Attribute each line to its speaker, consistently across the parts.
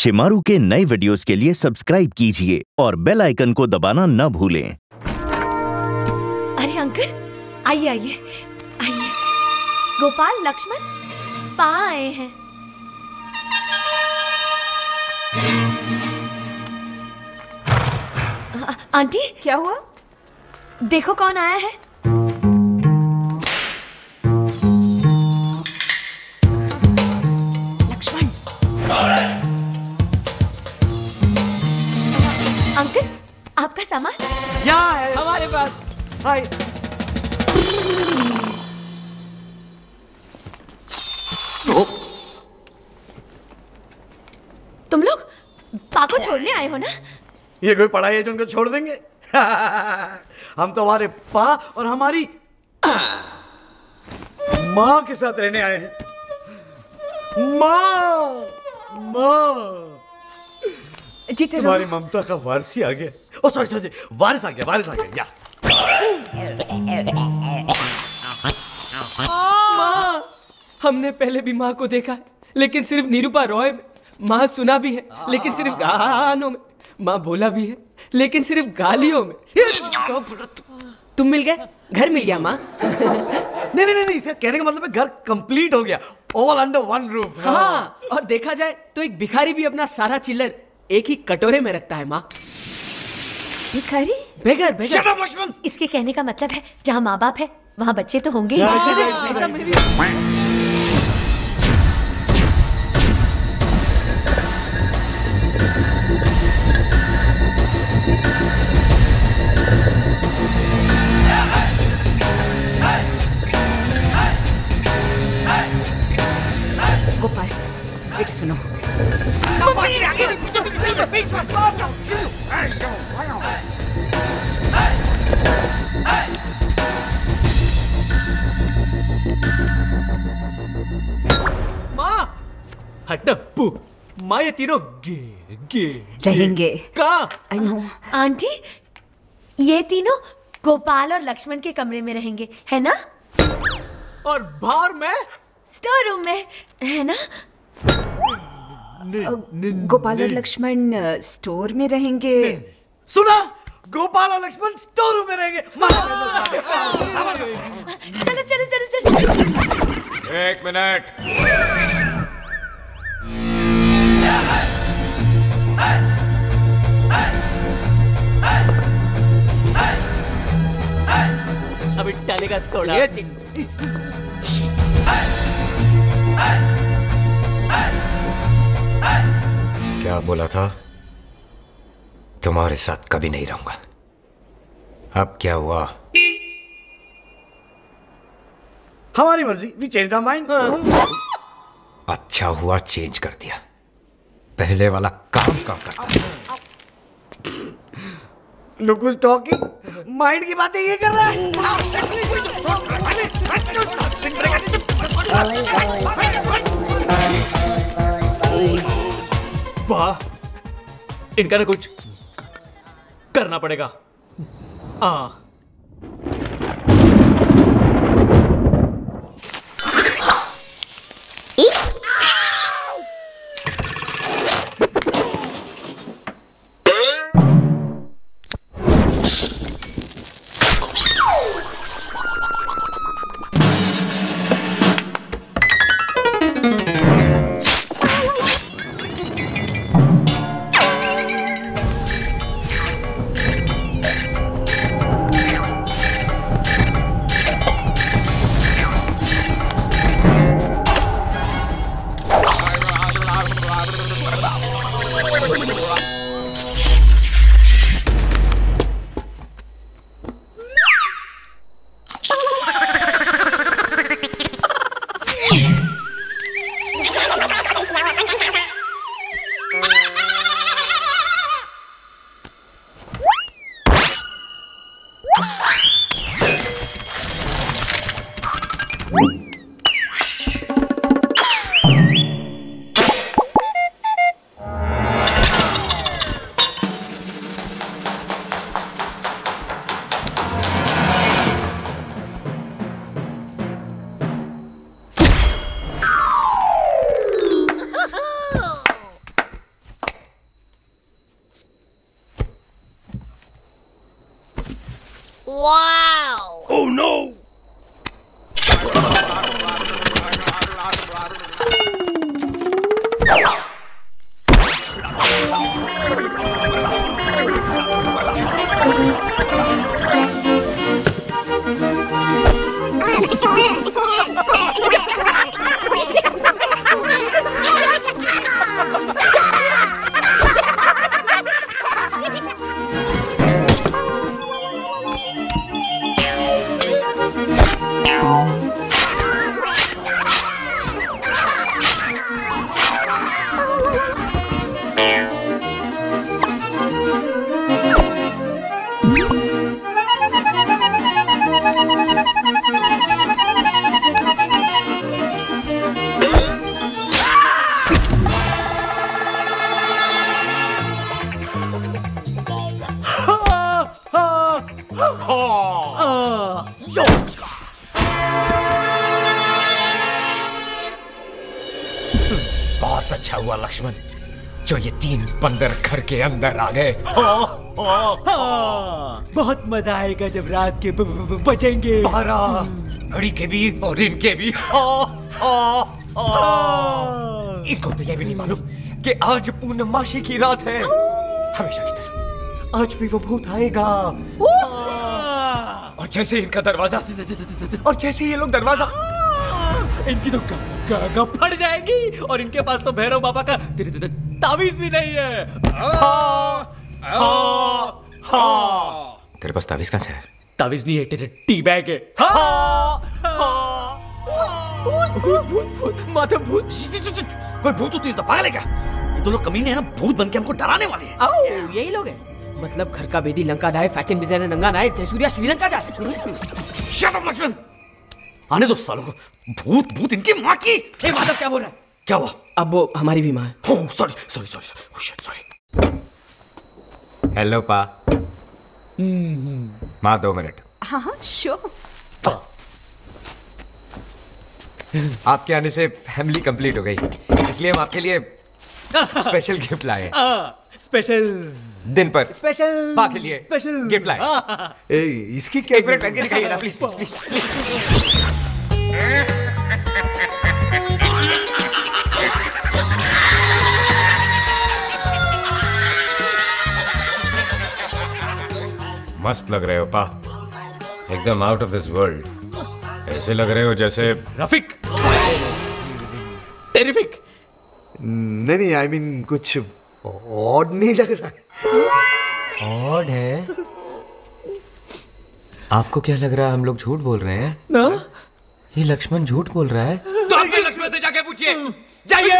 Speaker 1: शिमारू के नए वीडियोस के लिए सब्सक्राइब कीजिए और बेल आइकन को दबाना न भूलें।
Speaker 2: अरे अंकल, आइए आइए आइए। गोपाल, लक्ष्मण पा आए हैं। आंटी,
Speaker 3: क्या हुआ?
Speaker 2: देखो कौन आया है।
Speaker 3: लक्ष्मण।
Speaker 2: अंकल, आपका सामान
Speaker 4: यहाँ है हमारे पास। हाय।
Speaker 2: तुम लोग पा को छोड़ने आए हो ना?
Speaker 4: ये कोई पढ़ाई है जो उनको छोड़ देंगे? हम तो हमारे पा और हमारी माँ के साथ रहने आए हैं। माँ, माँ,
Speaker 3: जीते
Speaker 4: तुम्हारी ममता का वारिस ही आ गया। ओ सॉरी सॉरी, वारिस आ गया।
Speaker 5: माँ, हमने पहले भी माँ को देखा है, लेकिन सिर्फ निरूपा रॉय में। माँ सुना भी है, लेकिन सिर्फ गानों में। माँ बोला भी है, लेकिन सिर्फ गालियों में। तुम मिल गए, घर मिल गया माँ।
Speaker 4: नहीं, इसका कहने का मतलब है घर कंप्लीट हो गया, ऑल अंडर वन रूफ।
Speaker 5: हाँ, और देखा जाए तो एक भिखारी भी अपना सारा चिल्लर एक ही कटोरे में रखता है माँ।
Speaker 3: भिखारी?
Speaker 5: बेगर।
Speaker 4: Shut up, Lakshman.
Speaker 2: इसके कहने का मतलब है जहाँ माँ बाप है वहाँ बच्चे तो होंगे ही।
Speaker 3: गोपाल, बेटा सुनो।
Speaker 5: माँ हट पू। माँ, ये तीनों गे
Speaker 3: रहेंगे।
Speaker 5: कहाँ?
Speaker 3: I know.
Speaker 2: आंटी, ये तीनों गोपाल और लक्ष्मण के कमरे में रहेंगे, है ना?
Speaker 5: और बाहर में
Speaker 2: स्टोर रूम में, है ना?
Speaker 3: गोपाल और लक्ष्मण स्टोर में रहेंगे।
Speaker 4: सुना, गोपाल और लक्ष्मण स्टोर रूम में रहेंगे।
Speaker 2: चलो।
Speaker 6: एक मिनट।
Speaker 5: अभी डालेगा थोड़ा।
Speaker 6: क्या बोला था? तुम्हारे साथ कभी नहीं रहूंगा। अब क्या हुआ?
Speaker 4: हमारी मर्जी, we changed our mind।
Speaker 6: अच्छा हुआ चेंज कर दिया, पहले वाला काम करता था।
Speaker 4: Look who's talking, माइंड की बातें ये कर रहा है।
Speaker 5: वाह, इनका ना कुछ करना पड़ेगा। हाँ,
Speaker 4: Oh no!
Speaker 6: बहुत अच्छा हुआ लक्ष्मण जो ये 3 बंदर घर के अंदर आ गए।
Speaker 5: बहुत मजा आएगा जब रात के बजेंगे
Speaker 6: 12 घड़ी के भी और इनके भी। इनको तो ये भी नहीं मालूम कि आज पूर्णमासी की रात है। हमेशा की तरह आज भी वो भूत आएगा। और जैसे इनका दरवाजा और जैसे ये लोग दरवाजा,
Speaker 5: इनकी तो फट जाएगी। और इनके पास तो भैरव बाबा का तावीज भी नहीं है।
Speaker 6: तेरे पास तावीज कहाँ से है?
Speaker 5: तावीज नहीं है, तेरे टी बैग है। माथा भूत।
Speaker 4: कोई भूत होती है तो पागल है क्या? ये तो लोग कमीने हैं ना, भूत बन के हमको डराने वाले हैं।
Speaker 5: आओ, यही लोग हैं। मतलब घर का बेदी लंका डाय, फैशन डिजाइनर नंगा नाय, जयसूर्या श्रीलंका जा।
Speaker 4: शट अप लक्ष्मण, आने दो सालों को। भूत भूत इनकी माँ की।
Speaker 5: हे माधव, क्या बोल रहा है?
Speaker 4: क्या हुआ?
Speaker 5: अब वो हमारी भी माँ है।
Speaker 4: Oh sorry.
Speaker 6: हेलो पा। माँ 2 मिनट।
Speaker 3: हाँ हाँ श्योर।
Speaker 6: आपके आने से फैमिली कंप्लीट हो गई, इसलिए हम आपके लिए स्पेशल गिफ्ट लाए।
Speaker 5: स्पेशल
Speaker 6: दिन पर
Speaker 5: स्पेशल
Speaker 6: पा के लिए
Speaker 5: स्पेशल
Speaker 6: गिफ्ट लाए।
Speaker 4: इसकी क्या?
Speaker 6: 1 मिनट पहन के दिखाइए ना प्लीज प्लीज प्लीज। मस्त लग रहे हो पा, एकदम आउट ऑफ दिस वर्ल्ड। ऐसे लग रहे हो जैसे
Speaker 5: रफिक। टेरिफिक।
Speaker 4: नहीं आई मीन कुछ ऑड नहीं लग रहा है।
Speaker 6: ऑड है? आपको क्या लग रहा है हम लोग झूठ बोल रहे हैं
Speaker 5: ना?
Speaker 6: ये लक्ष्मण झूठ बोल रहा है। तो आप लक्ष्मण से जाके पूछिए, जाइए।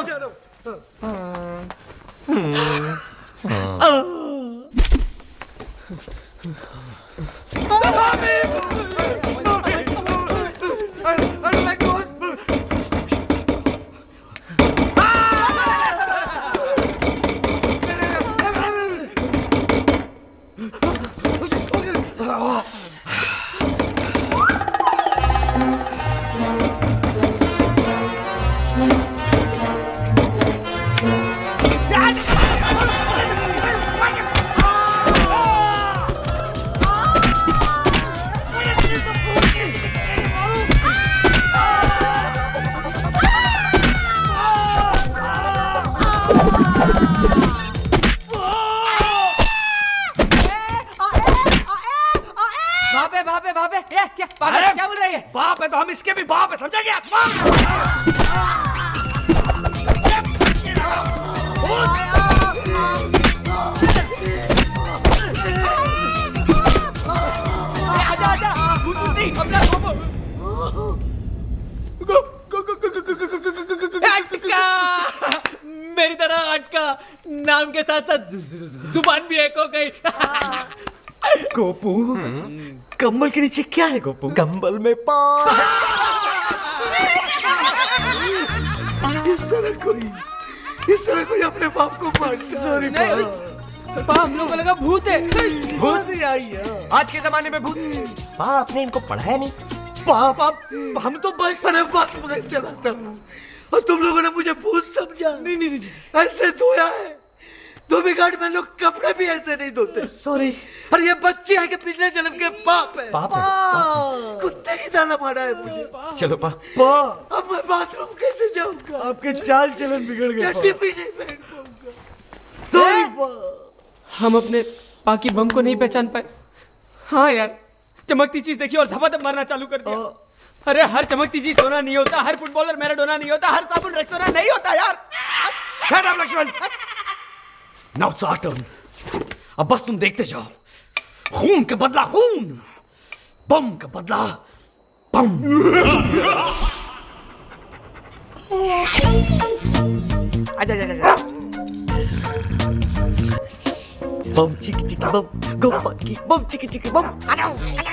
Speaker 5: क्या बोल रही है?
Speaker 4: बाप है तो हम इसके भी बाप है, समझा गया?
Speaker 5: मेरी तरह अटका, नाम के साथ साथ जुबान भी एक हो गई।
Speaker 4: गोपू, कंबल के नीचे क्या है गोपू? कंबल में पाप। इस तरह कोई अपने बाप को मारता। सॉरी
Speaker 5: पापा, हम लोगों को लगा भूत है।
Speaker 4: भूत ही आई है
Speaker 6: आज के जमाने में भूत। पापा आपने इनको पढ़ाया नहीं?
Speaker 4: पापा हम तो बचपन में बस में चलाता हूँ और तुम लोगों ने मुझे भूत समझा। नहीं ऐसे धोया है धोबीघाट में लोग कपड़े भी ऐसे नहीं धोते। सॉरी। और ये बच्चे हैं कि पिछले जन्म के पाप है।
Speaker 6: पाप है?
Speaker 4: कुत्ते की दाना मारा है मुझे।
Speaker 6: चलो पा।
Speaker 4: अब मैं बाथरूम कैसे जाऊंगा? आपके चाल चलन बिगड़ गए। चट्टी भी नहीं पहन पाऊंगा। सॉरी।
Speaker 5: हम अपने पा की बम को नहीं पहचान पाए। हाँ यार, चमकती चीज देखी और धपाधप मारना चालू कर दिया। अरे हर चमकती चीज सोना नहीं होता, हर फुटबॉलर मैराडोना नहीं होता, हर साबुन रेक्सोना नहीं होता यार।
Speaker 4: Shut up Lakshman. Now it's our turn. अब बस तुम देखते जाओ। खून का बदला खून, बम का बदला बम। आजा आजा आजा। बम चिकी चिकी बम, गोपाल की बम चिकी चिकी बम। आजा आजा।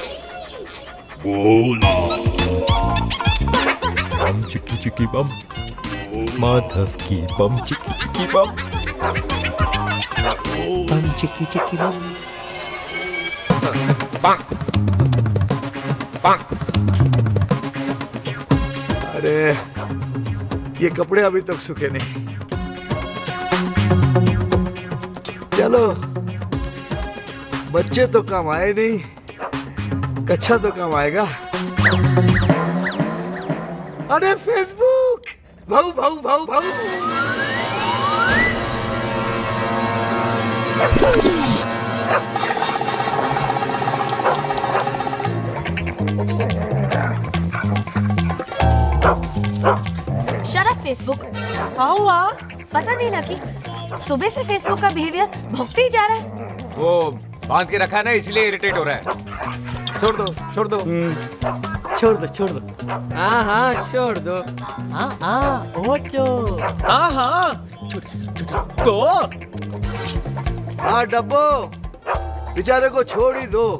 Speaker 7: बोला बम चिकी चिकी बम, माधव की बम चिकी चिकी बम, बम चिकी चिकी बम।
Speaker 4: अरे ये कपड़े अभी तक सूखे नहीं। चलो, बच्चे तो काम आए नहीं, कच्छा तो काम आएगा। अरे फेसबुक, भाऊ भाऊ भाऊ भाऊ।
Speaker 2: Shut up Facebook. हुआ पता नहीं लगी, सुबह से फेसबुक का बिहेवियर भौंकते ही जा रहा है।
Speaker 6: वो बांध के रखा है ना, इसलिए इरिटेट हो रहा है। छोड़ दो छोड़ दो।
Speaker 4: छोड़ दो छोड़ दो।
Speaker 5: हाँ हाँ छोड़ दो।
Speaker 8: हाँ हाँ ओटो।
Speaker 5: हाँ हाँ तो
Speaker 4: हाँ डब्बो, बेचारे को छोड़ ही दो।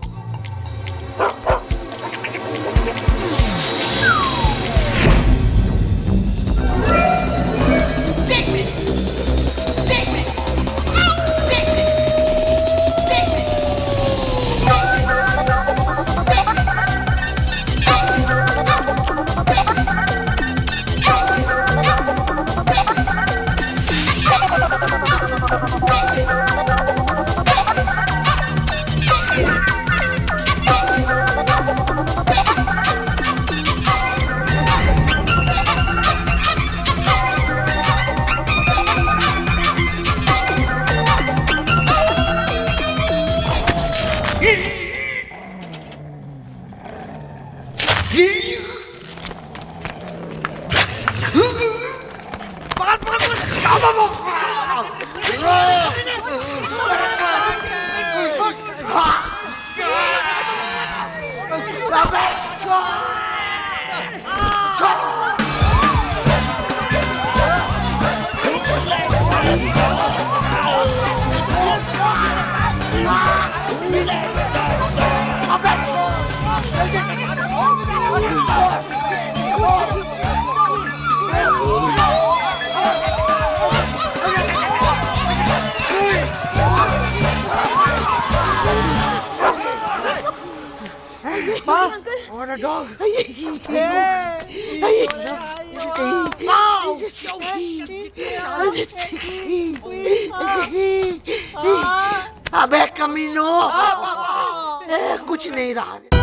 Speaker 4: अबे कमीनो, कुछ नहीं रहा।